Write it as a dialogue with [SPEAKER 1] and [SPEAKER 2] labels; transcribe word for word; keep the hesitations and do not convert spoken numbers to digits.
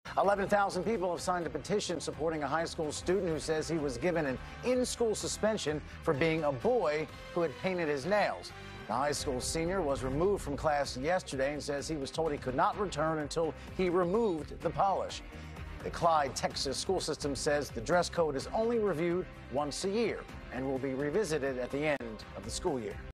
[SPEAKER 1] eleven thousand people have signed a petition supporting a high school student who says he was given an in-school suspension for being a boy who had painted his nails. The high school senior was removed from class yesterday and says he was told he could not return until he removed the polish. The Clyde, Texas school system says the dress code is only reviewed once a year and will be revisited at the end of the school year.